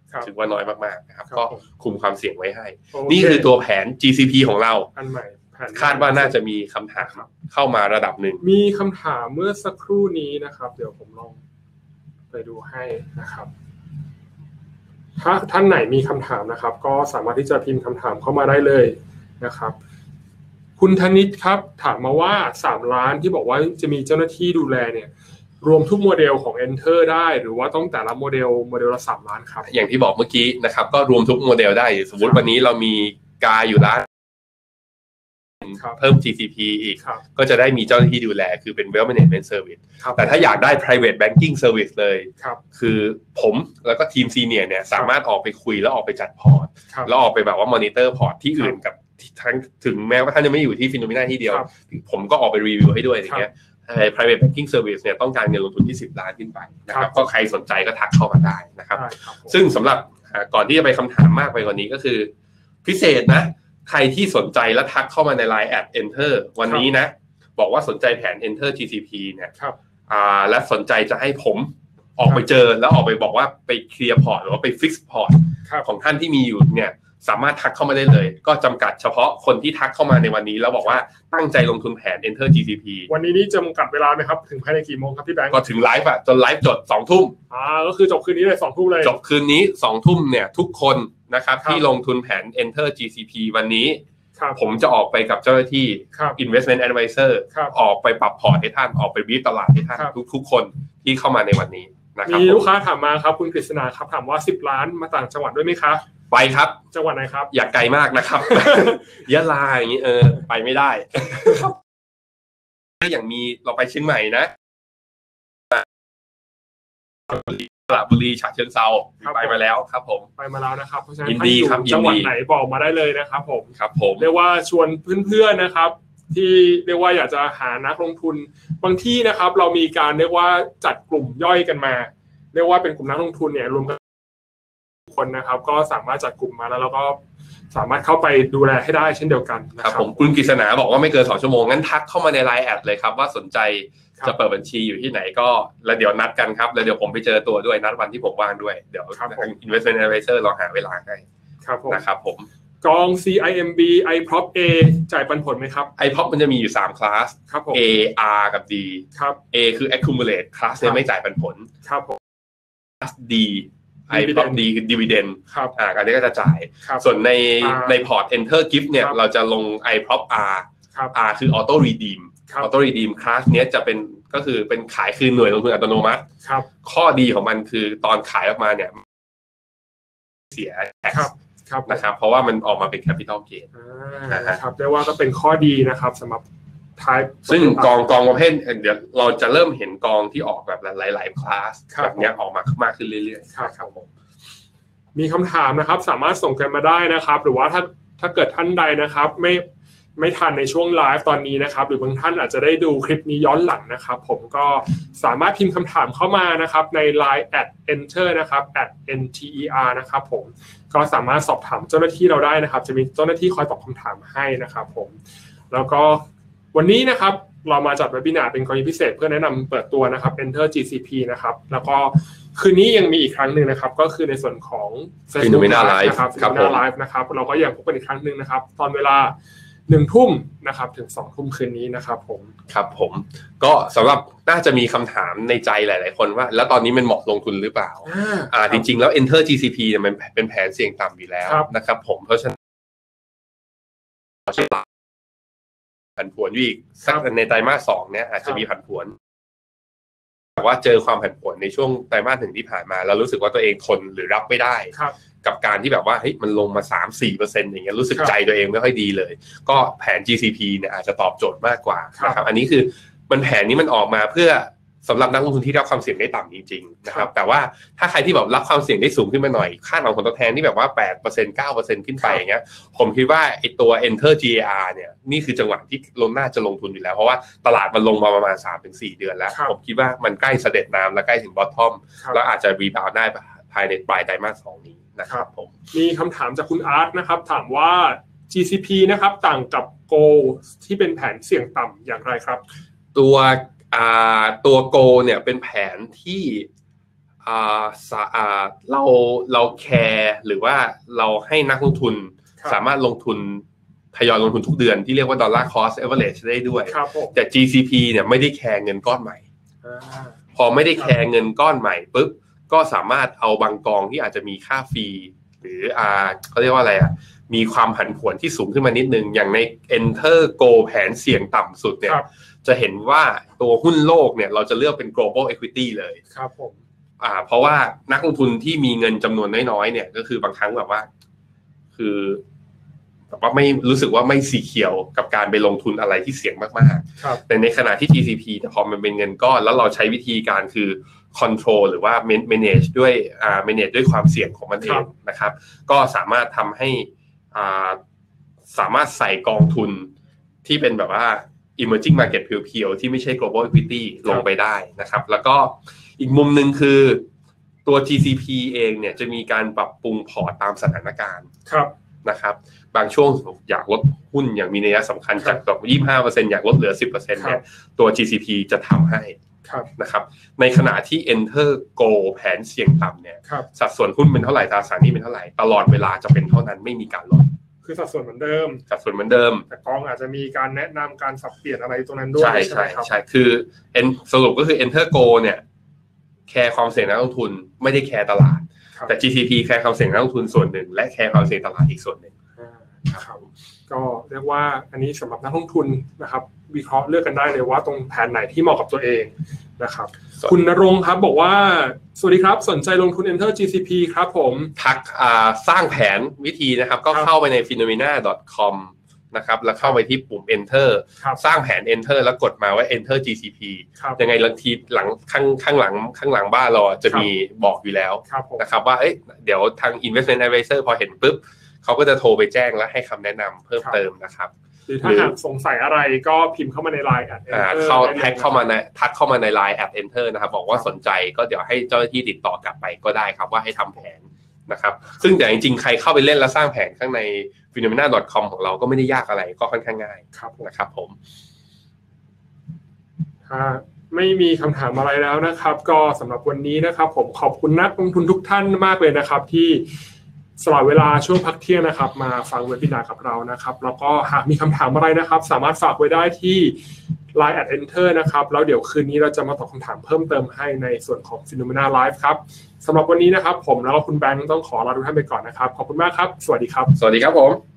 ถือว่าน้อยมากๆนะครับก็คุมความเสี่ยงไว้ให้ okay. นี่คือตัวแผน จี ซี พี ของเราอันใหม่คาดว่าน่าจะมีคำถามเข้ามาระดับหนึ่งมีคำถามเมื่อสักครู่นี้นะครับเดี๋ยวผมลองไปดูให้นะครับถ้าท่านไหนมีคำถามนะครับก็สามารถที่จะพิมพ์คำถามเข้ามาได้เลยนะครับคุณธนิตครับถามมาว่าสามล้านที่บอกว่าจะมีเจ้าหน้าที่ดูแลเนี่ยรวมทุกโมเดลของ Enter ได้หรือว่าต้องแต่ละโมเดลโมเดลละสามล้านครับอย่างที่บอกเมื่อกี้นะครับก็รวมทุกโมเดลได้สมมุติวันนี้เรามีกาอยู่ล้านเพิ่ม จี ซี พี อีกก็จะได้มีเจ้าหน้าที่ดูแลคือเป็น Wealth Management Service แต่ถ้าอยากได้ Private Banking Service เลยคือผมแล้วก็ทีมซีเนียร์เนี่ยสามารถออกไปคุยแล้วออกไปจัดพอร์ตแล้วออกไปแบบว่ามอนิเตอร์พอร์ตที่อื่นกับทั้งถึงแม้ว่าท่านจะไม่อยู่ที่ฟิโนเมนาที่เดียวผมก็ออกไปรีวิวให้ด้วยอย่างเงี้ย Private Banking Service เนี่ยต้องการเงินลงทุนที่สิบล้านขึ้นไปนะครับก็ใครสนใจก็ทักเข้ามาได้นะครับซึ่งสำหรับก่อนที่จะไปคำถามมากไปกว่านี้ก็คือพิเศษนะใครที่สนใจแล้วทักเข้ามาใน ไลน์ แอท Enter วันนี้นะบอกว่าสนใจแผน Enter จี ซี พี เนี่ยอ่าและสนใจจะให้ผมออกไปเจอแล้วออกไปบอกว่าไปเคลียร์พอร์ตหรือว่าไปฟิกซ์พอร์ตของท่านที่มีอยู่เนี่ยสามารถทักเข้ามาได้เลยก็จำกัดเฉพาะคนที่ทักเข้ามาในวันนี้แล้วบอกว่าตั้งใจลงทุนแผน Enter จี ซี พีวันนี้นี่จำกัดเวลาไหมครับถึงภายในกี่โมงครับพี่แบงค์ก็ถึงไลฟ์อะจนไลฟ์จดสองทุ่มอ่าก็คือจบคืนนี้เลยสองทุ่มเลยจบคืนนี้สองทุ่มเนี่ยทุกคนนะครับที่ลงทุนแผน Enter จี ซี พี วันนี้ผมจะออกไปกับเจ้าหน้าที่ Investment Advisor ออกไปปรับพอร์ตให้ท่านออกไปบีฟตลาดให้ท่านทุกๆคนที่เข้ามาในวันนี้นะครับมีลูกค้าถามมาครับคุณกฤษณาครับถามว่าสิบล้านมาต่างจังหวัดด้วยไหมครับไปครับจังหวัดไหนครับอย่าไกลมากนะครับ ยะลาอย่างนี้เออไปไม่ได้ถ้าอย่างมีเราไปเชียงใหม่นะสระบุรีฉะเชิงเทราไปมาแล้วครับผมไปมาแล้วนะครับเพราะฉะนั้นถ้าอยู่จังหวัดไหนบอกมาได้เลยนะครับผมครับผมเรียกว่าชวนเพื่อนๆนะครับที่เรียกว่าอยากจะหานักลงทุนบางที่นะครับเรามีการเรียกว่าจัดกลุ่มย่อยกันมาเรียกว่าเป็นกลุ่มนักลงทุนเนี่ยรวมกันคนนะครับก็สามารถจัดกลุ่มมาแล้วเราก็สามารถเข้าไปดูแลให้ได้เช่นเดียวกันนะครับผมคุณกฤษณาบอกว่าไม่เกินสองชั่วโมงงั้นทักเข้ามาใน ไลน์ แอทเลยครับว่าสนใจจะเปิดบัญชีอยู่ที่ไหนก็แล้วเดี๋ยวนัดกันครับแล้วเดี๋ยวผมไปเจอตัวด้วยนัดวันที่ผมว่างด้วยเดี๋ยวทาง Investment Advisor เราหาเวลาให้นะครับผมกอง ซี ไอ เอ็ม บี ไอ พี โอ พี A จ่ายปันผลไหมครับไอ พี โอ พี มันจะมีอยู่สามคลาส A R กับ D ครับ A คือ accumulate คลาสเนี่ยไม่จ่ายปันผลครับผมคลาส D ไอ พี โอ พี D คือ dividend ครับอ่าอันนี้ก็จะจ่ายส่วนในในพอร์ต Enter Gift เนี่ยเราจะลง ไอ พี โอ พี R R คือ auto redeem auto redeem คลาสเนี้ยจะเป็นก็คือเป็นขายคืนหน่วยลงทุนอัตโนมัติข้อดีของมันคือตอนขายออกมาเนี่ยเสีย tax นะครับเพราะว่ามันออกมาเป็น capital gain นะครับเรียกว่าก็เป็นข้อดีนะครับสำหรับท้ายซึ่งกองกองประเภทเดี๋ยวเราจะเริ่มเห็นกองที่ออกแบบหลายๆคลาสแบบนี้ออกมามากขึ้นเรื่อยๆครับผมมีคำถามนะครับสามารถส่งกันมาได้นะครับหรือว่าถ้าถ้าเกิดท่านใดนะครับไม่ไม่ทันในช่วงไลฟ์ตอนนี้นะครับหรือบางท่านอาจจะได้ดูคลิปนี้ย้อนหลังนะครับผมก็สามารถพิมพ์คำถามเข้ามานะครับใน ไลน์ แอท Enter นะครับ แอท เอ็น ที อี อาร์ นะครับผมก็สามารถสอบถามเจ้าหน้าที่เราได้นะครับจะมีเจ้าหน้าที่คอยตอบคำถามให้นะครับผมแล้วก็วันนี้นะครับเรามาจัดเวบินาร์เป็นกรณีพิเศษเพื่อแนะนำเปิดตัวนะครับ Enter จี ซี พี นะครับแล้วก็คืนนี้ยังมีอีกครั้งนึงนะครับก็คือในส่วนของ Phenomena Live นะครับ Phenomena Live นะครับเราก็ยังพบกันอีกครั้งนึงนะครับตอนเวลาหนึ่งทุ่มนะครับถึงสองทุ่มคืนนี้นะครับผมครับผมก็สำหรับน่าจะมีคำถามในใจหลายๆคนว่าแล้วตอนนี้มันเหมาะลงทุนหรือเปล่าอ่าจริงๆแล้ว Enter จี ซี พี เนี่ยมันเป็นแผนเสี่ยงต่ำอยู่แล้วนะครับผมเพราะฉะนั้นผันผวนอยู่อีกสักในไตรมาสสองเนี่ยอาจจะมีผันผวนแต่ว่าเจอความผันผวนในช่วงไตรมาสหนึ่งที่ผ่านมาแล้วรู้สึกว่าตัวเองทนหรือรับไม่ได้กับการที่แบบว่าเฮ้ยมันลงมา สามถึงสี่เปอร์เซ็นต์ อย่างเงี้ยรู้สึกใจตัวเองไม่ค่อยดีเลยก็แผน จี ซี พี เนี่ยอาจจะตอบโจทย์มากกว่านะครับอันนี้คือมันแผนนี้มันออกมาเพื่อสำหรับนักลงทุนที่รับความเสี่ยงได้ต่ำจริงๆนะครับแต่ว่าถ้าใครที่แบบรับความเสี่ยงได้สูงขึ้นมาหน่อยค่าผลตอบแทนที่แบบว่า แปดเปอร์เซ็นต์ เก้าเปอร์เซ็นต์ ขึ้นไปอย่างเงี้ยผมคิดว่าไอ้ตัว Enter จี เอ อาร์ เนี่ยนี่คือจังหวะที่ลงน่าจะลงทุนอยู่แล้วเพราะว่าตลาดมันลงมาประมาณ สามถึงสี่ เดือนแล้วผมคิดว่ามันใกล้เสด็จน้ำและใกล้ถึง bottom แล้วอาจจะรีบาวด์ได้ภายในปลายไตรมาสสองนี้นะครับผมมีคำถามจากคุณอาร์ตนะครับถามว่า จี ซี พี นะครับต่างกับ Gold ที่เป็นแผนเสี่ยงต่ำอย่างไรครับตัวอ่าตัว Gold เนี่ยเป็นแผนที่อ่าอ่าเราเราแคร์หรือว่าเราให้นักลงทุนสามารถลงทุนทยอยลงทุนทุกเดือนที่เรียกว่า dollar cost average ได้ด้วยแต่ จี ซี พี เนี่ยไม่ได้แคร์เงินก้อนใหม่พอไม่ได้แคร์เงินก้อนใหม่ปุ๊บก็สามารถเอาบางกองที่อาจจะมีค่าฟรีหรืออ่าเขาเรียกว่าอะไรอ่ะมีความผันผวนที่สูงขึ้นมานิดนึงอย่างใน Enter Go แผนเสี่ยงต่ำสุดเนี่ยจะเห็นว่าตัวหุ้นโลกเนี่ยเราจะเลือกเป็น global equity เลยครับผมอ่าเพราะว่านักลงทุนที่มีเงินจำนวนน้อยๆเนี่ยก็คือบางครั้งแบบว่าคือแบบว่าไม่รู้สึกว่าไม่สีเขียวกับการไปลงทุนอะไรที่เสี่ยงมากๆแต่ในขณะที่ จี ซี พี พอมันเป็นเงินก้อนแล้วเราใช้วิธีการคือ control หรือว่า manage ด้วยอ่า manage ด้วยความเสี่ยงของมันเองนะครับก็สามารถทำให้อ่าสามารถใส่กองทุนที่เป็นแบบว่า emerging market เพียวๆที่ไม่ใช่ global equity ลงไปได้นะครับแล้วก็อีกมุมนึงคือตัว จี ซี พี เองเนี่ยจะมีการปรับปรุงพอร์ตตามสถานการณ์นะครับบางช่วงอยากลดหุ้นอย่างมีนัยสำคัญจากดอก ยี่สิบห้าเปอร์เซ็นต์ อยากลดเหลือ สิบเปอร์เซ็นต์ เนี่ยตัว จี ซี พี จะทำให้นะครับในขณะที่ Enter Go แผนเสี่ยงต่ำเนี่ยสัดส่วนหุ้นเป็นเท่าไหร่ตราสารหนี้เป็นเท่าไหร่ตลอดเวลาจะเป็นเท่านั้นไม่มีการลดคือสัดส่วนเหมือนเดิมสัดส่วนเหมือนเดิมแต่กองอาจจะมีการแนะนำการสับเปลี่ยนอะไรตรงนั้นด้วยใช่ใช่ใช่คือสรุปก็คือ Enter Go เนี่ยแคร์ความเสี่ยงนักลงทุนไม่ได้แคร์ตลาดแต่ จี ซี พี แคร์ความเสี่ยงนักลงทุนส่วนหนึ่งและแคร์ความเสี่ยงตลาดอีกส่วนหนึ่งครับก็เรียกว่าอันนี้สำหรับนักลงทุนนะครับวิเคราะห์เลือกกันได้เลยว่าตรงแผนไหนที่เหมาะกับตัวเองนะครับคุณณรงค์ครับบอกว่าสวัสดีครับสนใจลงทุน Enter จี ซี พี ครับผมทักสร้างแผนวิธีนะครับก็เข้าไปใน ฟีโนเมนา ดอท คอม นะครับแล้วเข้าไปที่ปุ่ม Enter สร้างแผน Enter แล้วกดมาว่า Enter จี ซี พี ยังไงลังทีหลังข้างข้างหลังข้างหลังบ้านเราจะมีบอกอยู่แล้วนะครับว่าเอ๊ะเดี๋ยวทาง Investment Advisor พอเห็นปุ๊บเขาก็จะโทรไปแจ้งและให้คำแนะนำเพิ่มเติมนะครับหรือถ้าหากสงสัยอะไรก็พิมพ์เข้ามาใน ไลน์ แอท Enter เข้าแท็กเข้ามาในทักเข้ามาใน ไลน์ แอท Enter นะครับบอกว่าสนใจก็เดี๋ยวให้เจ้าหน้าที่ติดต่อกลับไปก็ได้ครับว่าให้ทำแผนนะครับซึ่งแต่จริงๆใครเข้าไปเล่นแล้วสร้างแผนข้างใน ฟีโนเมนา ดอท คอม ของเราก็ไม่ได้ยากอะไรก็ค่อนข้างง่ายนะครับผมถ้าไม่มีคำถามอะไรแล้วนะครับก็สำหรับวันนี้นะครับผมขอบคุณนักลงทุนทุกท่านมากเลยนะครับที่สละเวลาช่วงพักเที่ยงนะครับมาฟังเวบินาร์กับเรานะครับแล้วก็หากมีคำถามอะไรนะครับสามารถฝากไว้ได้ที่ ไลน์ แอท Enter นะครับแล้วเดี๋ยวคืนนี้เราจะมาตอบคำถามเพิ่มเติมให้ในส่วนของ Phenomena Live ครับสำหรับวันนี้นะครับผมแล้วก็คุณแบงค์ต้องขอลาทุกท่านไปก่อนนะครับขอบคุณมากครับสวัสดีครับสวัสดีครับผม